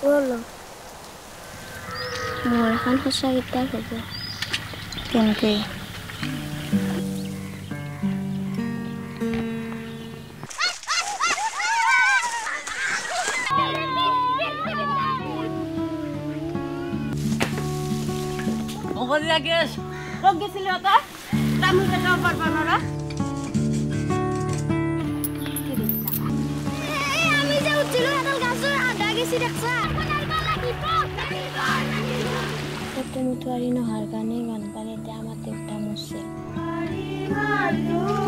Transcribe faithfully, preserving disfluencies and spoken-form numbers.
বলো মোৰ এখন সঁচা কিতাপ হ'ব কেনেকে মগরিয়া গেছ রোগ গেছিল তো তামু কেটা পারবা না আমি যে উঠিলো এডাল গাছৰ আধা গেছি দেখছা বনাইবা লাগিব কত মুঠুৱাৰী নহৰ কাৰণে গান পালে তে আমাৰ দেউতা মছে